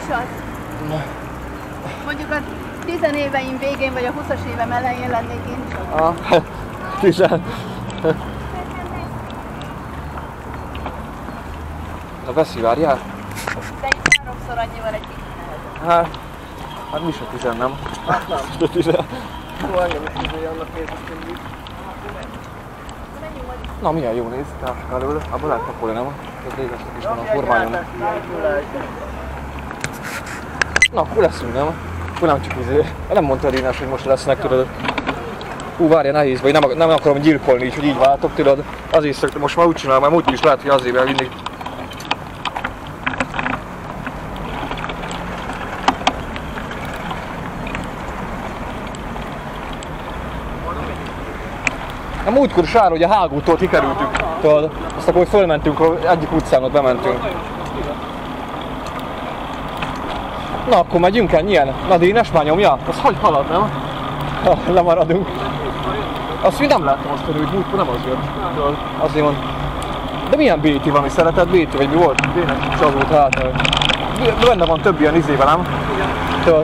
az? Mondjuk a 10 éveim végén, vagy a 20-as évem elején lennék én is az. 10. Na veszi, várjál? De itt 3-szor annyi van egy kicsit. Hát mi se 10, nem? Hát nem. De 10. Jó, engem is izé annak nézett mindig. Na milyen jó néz, társak előle. Abba lehet pakolni, nem? Ez légesnek is van a kormányon. Na, akkor leszünk, nem? Akkor nem csak izé. Nem mondta Rinás, hogy most lesznek, tudod. Hú, várja, nehéz, vagy nem akarom gyilkolni így, hogy így váltok, tudod. Azért szoktam, most már úgy csinálom, mert úgy is lehet, hogy azért elvinni. A múltkor sár, hogy a Hágútól kikerültük, tudod. Azt akkor fölmentünk, egyik utcán ott bementünk. Na, akkor megyünk el, ilyen. Na, Dénes már nyomja? Az hogy halad, nem? Ha, lemaradunk. Azt még nem láttam azt, hogy múltkor nem az jött. Tudod, azért van. De milyen BT van, mi szereted BT, vagy mi volt? Dénes csazót hátra. Benne van több ilyen izével, nem? Tudod.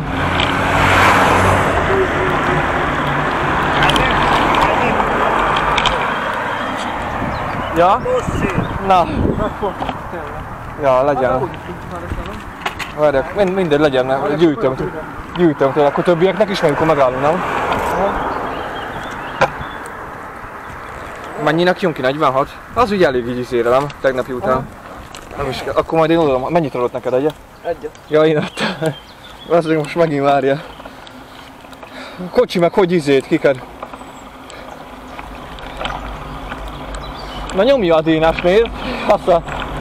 Ja? Na. Ja, legyen. Várjak, mindegy legyen, gyűjtöm tőle, akkor többieknek is, amikor megállunk, nem? Mennyinek jön ki? 46? Az ugye elég így izére, nem? Tegnapi után. Nem is kell. Akkor majd én odaadom. Mennyit adott neked, egyet? Egyet. Ja, én adtam. Azért most megint várja. Kocsi meg hogy izét, kiked? Na nyomja a Dénás, nézd! Assza!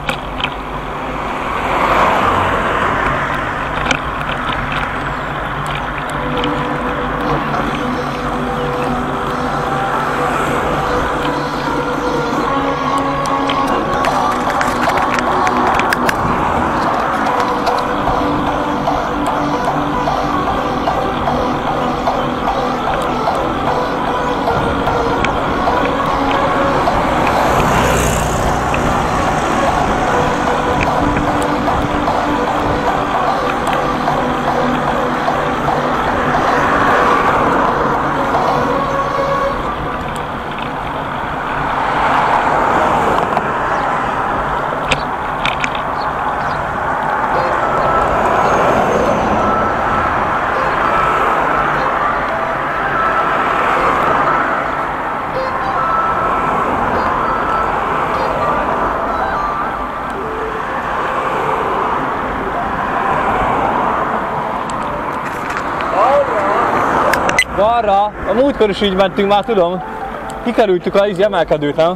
Arra, a múltkor is így mentünk már, tudom. Kikerültük az emelkedőt, nem?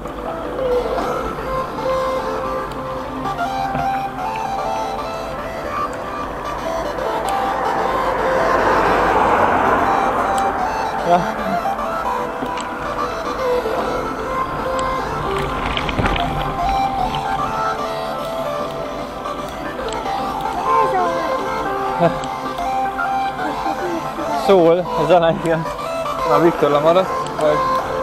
Ja. Szól, a zene, igen. Na, Viktor lemaradt, vagy...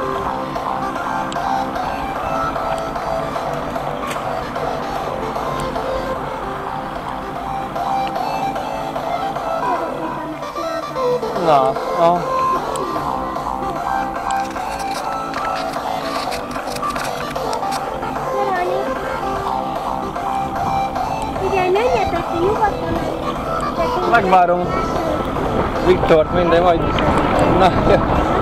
Na, Igen, menjetek ki nyugodtan. megvárom Viktort, minden majd... Na,